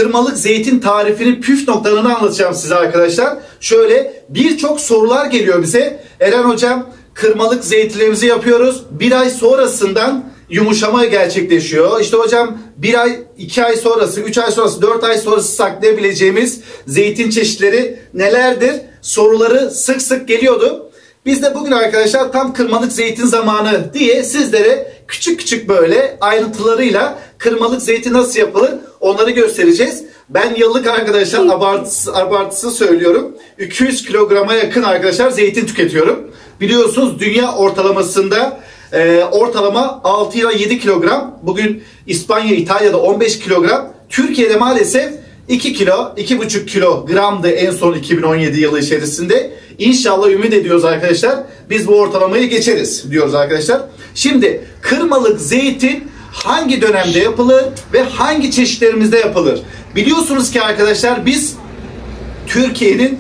kırmalık zeytin tarifinin püf noktalarını anlatacağım size arkadaşlar. Şöyle birçok sorular geliyor bize. Eren hocam, kırmalık zeytinlerimizi yapıyoruz. Bir ay sonrasından yumuşama gerçekleşiyor. İşte hocam bir ay, 2 ay sonrası, 3 ay sonrası, 4 ay sonrası saklayabileceğimiz zeytin çeşitleri nelerdir? Soruları sık sık geliyordu. Biz de bugün arkadaşlar tam kırmalık zeytin zamanı diye sizlere küçük küçük böyle ayrıntılarıyla kırmalık zeytin nasıl yapılır onları göstereceğiz. Ben yıllık arkadaşlar abartısı söylüyorum. 200 kilograma yakın arkadaşlar zeytin tüketiyorum. Biliyorsunuz dünya ortalamasında ortalama 6 ila 7 kilogram. Bugün İspanya, İtalya'da 15 kilogram. Türkiye'de maalesef 2 kilo, 2,5 kilogramdı en son 2017 yılı içerisinde. İnşallah ümit ediyoruz arkadaşlar. Biz bu ortalamayı geçeriz diyoruz arkadaşlar. Şimdi kırmalık zeytin hangi dönemde yapılır ve hangi çeşitlerimizde yapılır? Biliyorsunuz ki arkadaşlar biz Türkiye'nin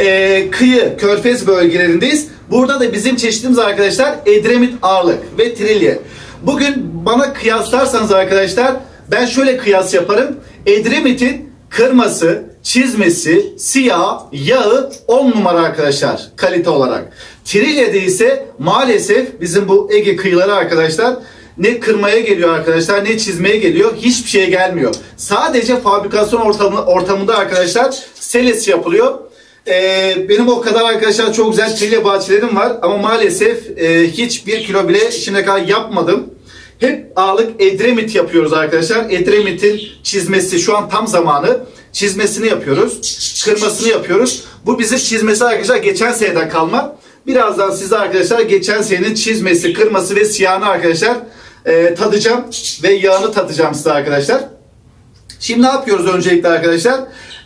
kıyı, körfez bölgelerindeyiz. Burada da bizim çeşitimiz arkadaşlar Edremit ağırlık ve trilye. Bugün bana kıyaslarsanız arkadaşlar ben şöyle kıyas yaparım. Edremit'in kırması, çizmesi, siyah, yağı 10 numara arkadaşlar kalite olarak. Trilyede ise maalesef bizim bu Ege kıyıları arkadaşlar ne kırmaya geliyor arkadaşlar ne çizmeye geliyor. Hiçbir şeye gelmiyor. Sadece fabrikasyon ortamında arkadaşlar selesi yapılıyor. Benim o kadar arkadaşlar çok güzel trilye bahçelerim var ama maalesef hiç 1 kilo bile şimdiye kadar yapmadım. Hep ağırlık Edremit yapıyoruz arkadaşlar. Edremit'in çizmesi şu an tam zamanı. Çizmesini yapıyoruz. Kırmasını yapıyoruz. Bu bizim çizmesi arkadaşlar geçen seneden kalma. Birazdan size arkadaşlar geçen senenin çizmesi, kırması ve siyahını arkadaşlar tadacağım. Ve yağını tadacağım size arkadaşlar. Şimdi ne yapıyoruz öncelikle arkadaşlar?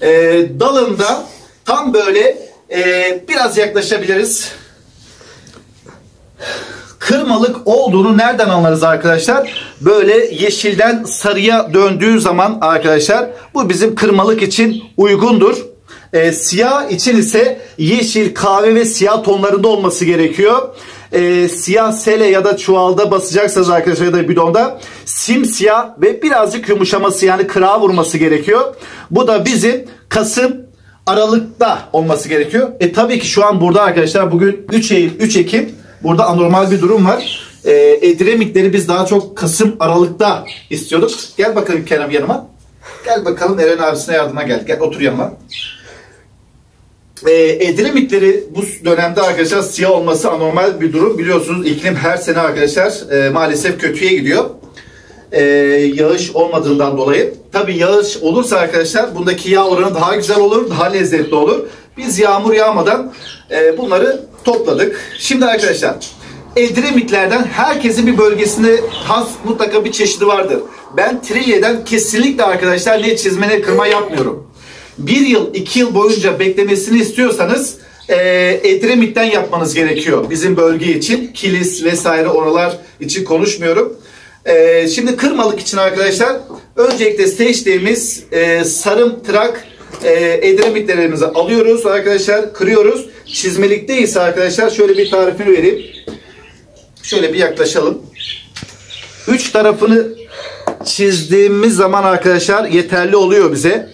Dalında tam böyle biraz yaklaşabiliriz. Kırmalık olduğunu nereden anlarız arkadaşlar? Böyle yeşilden sarıya döndüğü zaman arkadaşlar bu bizim kırmalık için uygundur. Siyah için ise yeşil, kahve ve siyah tonlarında olması gerekiyor. Siyah sele ya da çuvalda basacaksanız arkadaşlar ya da bidonda simsiyah ve birazcık yumuşaması yani kırağa vurması gerekiyor. Bu da bizim Kasım Aralık'ta olması gerekiyor. Tabii ki şu an burada arkadaşlar bugün 3 Ekim. Burada anormal bir durum var. Edremitleri biz daha çok Kasım Aralık'ta istiyorduk. Gel bakalım Kerem yanıma. Gel bakalım Eren abisine yardıma gel. Gel otur yanıma. Edremitleri bu dönemde arkadaşlar siyah olması anormal bir durum. Biliyorsunuz iklim her sene arkadaşlar maalesef kötüye gidiyor. Yağış olmadığından dolayı. Tabii yağış olursa arkadaşlar bundaki yağ oranı daha güzel olur, daha lezzetli olur. Biz yağmur yağmadan bunları topladık. Şimdi arkadaşlar Edremitlerden herkesin bir bölgesinde has mutlaka bir çeşidi vardır. Ben trilyeden kesinlikle arkadaşlar ne çizme ne kırma yapmıyorum. 1 yıl 2 yıl boyunca beklemesini istiyorsanız Edremit'ten yapmanız gerekiyor. Bizim bölge için Kilis vesaire oralar için konuşmuyorum. Şimdi kırmalık için arkadaşlar öncelikle seçtiğimiz sarım tırak Edremitlerimizi alıyoruz arkadaşlar, kırıyoruz. Çizmelikte ise arkadaşlar şöyle bir tarifini vereyim. Şöyle bir yaklaşalım. 3 tarafını çizdiğimiz zaman arkadaşlar yeterli oluyor bize.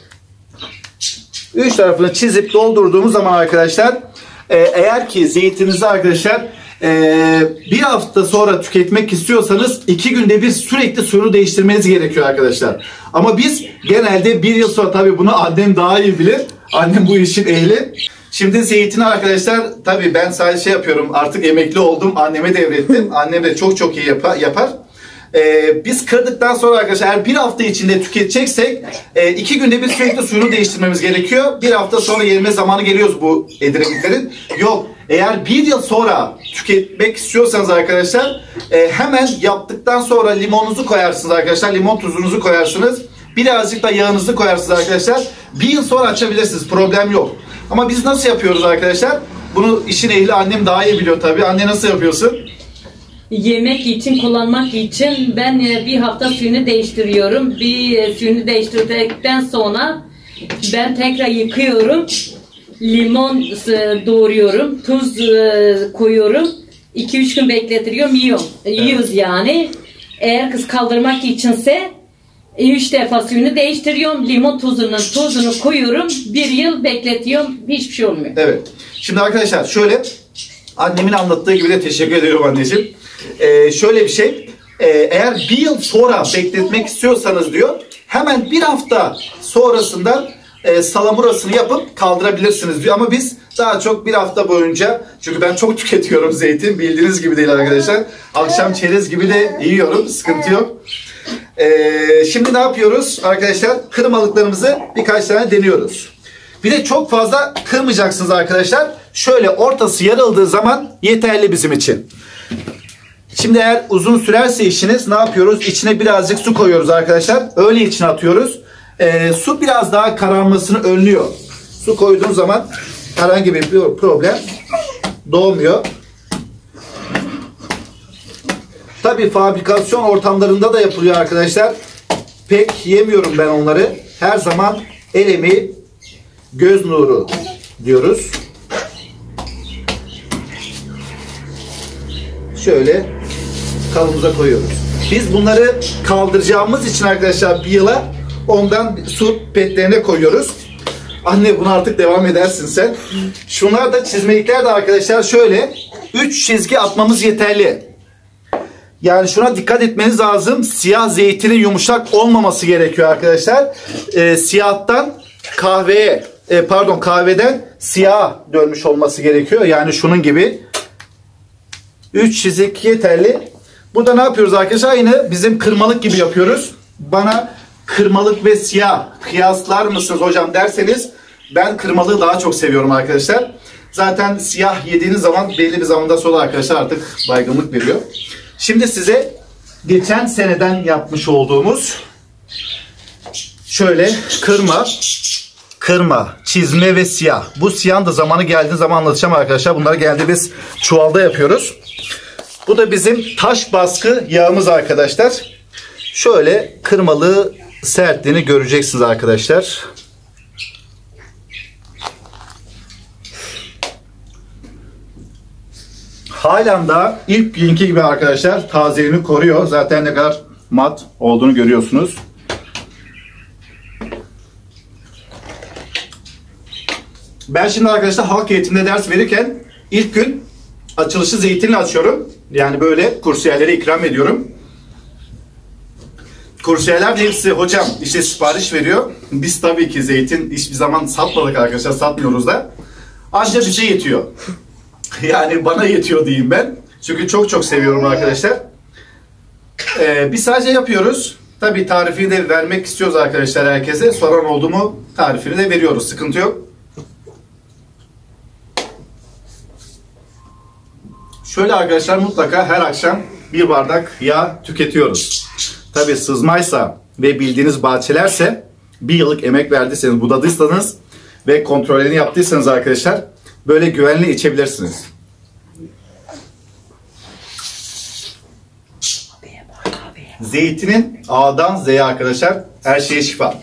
3 tarafını çizip doldurduğumuz zaman arkadaşlar eğer ki zeytininizi arkadaşlar bir hafta sonra tüketmek istiyorsanız 2 günde bir sürekli suyunu değiştirmeniz gerekiyor arkadaşlar. Ama biz genelde 1 yıl sonra tabii bunu annem daha iyi bilir. Annem bu işin ehli. Şimdi zeytini arkadaşlar tabii ben sadece şey yapıyorum artık emekli oldum anneme devrettim. Annem de çok iyi yapar. Biz kırdıktan sonra arkadaşlar eğer bir hafta içinde tüketeceksek 2 günde bir sürekli suyunu değiştirmemiz gerekiyor. Bir hafta sonra yenme zamanı geliyoruz bu Edremitlerin. Yok. Eğer 1 yıl sonra tüketmek istiyorsanız arkadaşlar hemen yaptıktan sonra limonunuzu koyarsınız arkadaşlar. Limon tuzunuzu koyarsınız. Birazcık da yağınızı koyarsınız arkadaşlar. 1 yıl sonra açabilirsiniz. Problem yok. Ama biz nasıl yapıyoruz arkadaşlar? Bunu işin ehli annem daha iyi biliyor tabii. Anne nasıl yapıyorsun? Yemek için, kullanmak için ben bir hafta suyunu değiştiriyorum. Bir suyunu değiştirdikten sonra ben tekrar yıkıyorum. Limon doğruyorum. Tuz koyuyorum. 2-3 gün bekletiriyorum. Yiyoruz yani. Eğer kız kaldırmak içinse 3 defa suyunu değiştiriyorum. Limon tuzunu koyuyorum. 1 yıl bekletiyorum. Hiçbir şey olmuyor. Evet. Şimdi arkadaşlar şöyle, annemin anlattığı gibi de teşekkür ediyorum anneciğim. Şöyle bir şey. Eğer 1 yıl sonra bekletmek istiyorsanız diyor, hemen 1 hafta sonrasından salamurasını yapıp kaldırabilirsiniz diyor. Ama biz daha çok 1 hafta boyunca, çünkü ben çok tüketiyorum zeytin, bildiğiniz gibi değil arkadaşlar. Akşam çerez gibi de yiyorum, sıkıntı yok. Şimdi ne yapıyoruz arkadaşlar? Kırmalıklarımızı birkaç tane deniyoruz. Bir de çok fazla kırmayacaksınız arkadaşlar. Şöyle ortası yarıldığı zaman yeterli bizim için. Şimdi eğer uzun sürerse işiniz, ne yapıyoruz? İçine birazcık su koyuyoruz arkadaşlar. Öyle içine atıyoruz. Su biraz daha kararmasını önlüyor. Su koyduğun zaman herhangi bir problem doğmuyor. Tabii fabrikasyon ortamlarında da yapılıyor arkadaşlar. Pek yemiyorum ben onları. Her zaman el emeği, göz nuru diyoruz. Şöyle kabımıza koyuyoruz. Biz bunları kaldıracağımız için arkadaşlar 1 yıla, ondan su petlerine koyuyoruz. Anne bunu artık devam edersin sen. Şunlar da çizmelikler de arkadaşlar şöyle 3 çizgi atmamız yeterli. Yani şuna dikkat etmeniz lazım. Siyah zeytinin yumuşak olmaması gerekiyor arkadaşlar. Siyahtan kahveye, kahveden siyah dönmüş olması gerekiyor. Yani şunun gibi. 3 çizik yeterli. Burada ne yapıyoruz arkadaşlar? Aynı bizim kırmalık gibi yapıyoruz. Bana kırmalık ve siyah kıyaslar mısınız hocam derseniz, ben kırmalığı daha çok seviyorum arkadaşlar. Zaten siyah yediğiniz zaman belli bir zamanda sonra arkadaşlar artık baygınlık veriyor. Şimdi size geçen seneden yapmış olduğumuz şöyle kırma, çizme ve siyah. Bu siyahın da zamanı geldiği zaman anlatacağım arkadaşlar. Bunları geldi biz çuvalda yapıyoruz. Bu da bizim taş baskı yağımız arkadaşlar. Şöyle kırmalığı sertliğini göreceksiniz arkadaşlar. Halen daha ilk günkü gibi arkadaşlar tazeliğini koruyor. Zaten ne kadar mat olduğunu görüyorsunuz. Ben şimdi arkadaşlar halk eğitimde ders verirken ilk gün açılışı zeytinle açıyorum. Yani böyle kursiyerlere ikram ediyorum. Kursiyerler de hepsi hocam işte sipariş veriyor. Biz tabii ki zeytin hiçbir zaman satmadık arkadaşlar, satmıyoruz da. Anca bize yetiyor. Yani bana yetiyor diyeyim ben. Çünkü çok çok seviyorum arkadaşlar. Biz sadece yapıyoruz. Tabii tarifini de vermek istiyoruz arkadaşlar herkese. Soran oldu mu tarifini de veriyoruz. Sıkıntı yok. Şöyle arkadaşlar mutlaka her akşam 1 bardak yağ tüketiyoruz. Tabii sızmaysa ve bildiğiniz bahçelerse 1 yıllık emek verdiyseniz, budadıysanız ve kontrolünü yaptıysanız arkadaşlar böyle güvenli içebilirsiniz. Zeytinin A'dan Z'ye arkadaşlar her şeye şifa.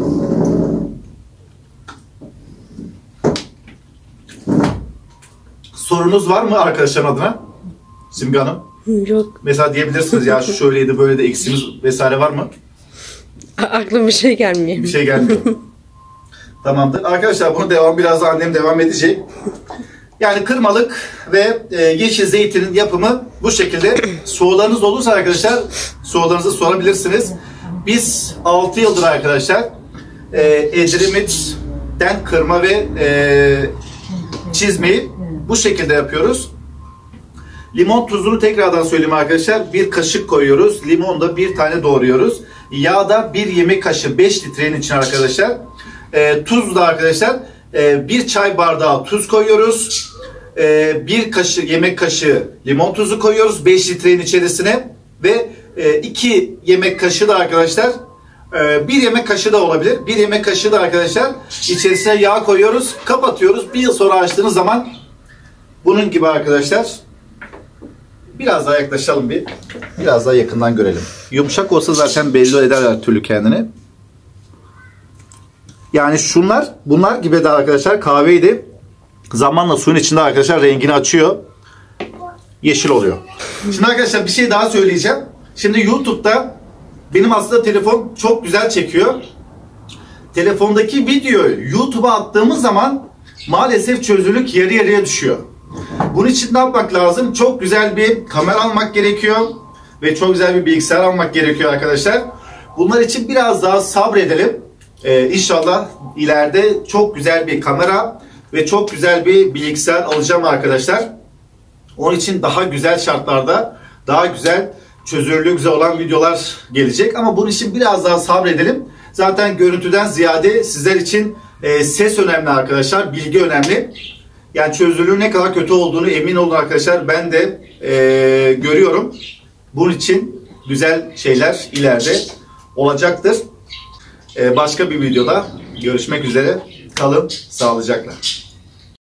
Sorunuz var mı arkadaşların adına? Simge Hanım? Yok. Mesela diyebilirsiniz ya şu şöyleydi böyle de eksiğimiz vesaire var mı? Aklıma bir şey gelmiyor. Bir şey gelmiyor. Tamamdır. Arkadaşlar bunu biraz da annem devam edecek. Yani kırmalık ve yeşil zeytinin yapımı bu şekilde. Sorularınız olursa arkadaşlar sorularınızı sorabilirsiniz. Biz 6 yıldır arkadaşlar Edremit'ten kırma ve çizmeyi bu şekilde yapıyoruz. Limon tuzunu tekrardan söyleyeyim arkadaşlar. 1 kaşık koyuyoruz. Limon da 1 tane doğruyoruz. Yağda 1 yemek kaşığı 5 litrenin için arkadaşlar. Tuz da arkadaşlar 1 çay bardağı tuz koyuyoruz. 1 yemek kaşığı limon tuzu koyuyoruz 5 litrenin içerisine. Ve 2 yemek kaşığı da arkadaşlar 1 yemek kaşığı da olabilir. 1 yemek kaşığı da arkadaşlar içerisine yağ koyuyoruz. Kapatıyoruz. 1 yıl sonra açtığınız zaman bunun gibi arkadaşlar. Biraz daha yaklaşalım bir. Biraz daha yakından görelim. Yumuşak olsa zaten belli eder her türlü kendini. Yani bunlar gibi de arkadaşlar kahveydi. Zamanla suyun içinde arkadaşlar rengini açıyor. Yeşil oluyor. Şimdi arkadaşlar bir şey daha söyleyeceğim. Şimdi YouTube'da benim aslında telefon çok güzel çekiyor. Telefondaki videoyu YouTube'a attığımız zaman maalesef çözünürlük yarı yarıya düşüyor. Bunun için ne yapmak lazım? Çok güzel bir kamera almak gerekiyor ve çok güzel bir bilgisayar almak gerekiyor arkadaşlar. Bunlar için biraz daha sabredelim. İnşallah ileride çok güzel bir kamera ve çok güzel bir bilgisayar alacağım arkadaşlar. Onun için daha güzel şartlarda, daha güzel çözünürlüğü güzel olan videolar gelecek. Ama bunun için biraz daha sabredelim. Zaten görüntüden ziyade sizler için ses önemli arkadaşlar, bilgi önemli. Yani çözünürlüğün ne kadar kötü olduğunu emin olun arkadaşlar. Ben de görüyorum. Bunun için güzel şeyler ileride olacaktır. Başka bir videoda görüşmek üzere. Kalın sağlıcakla.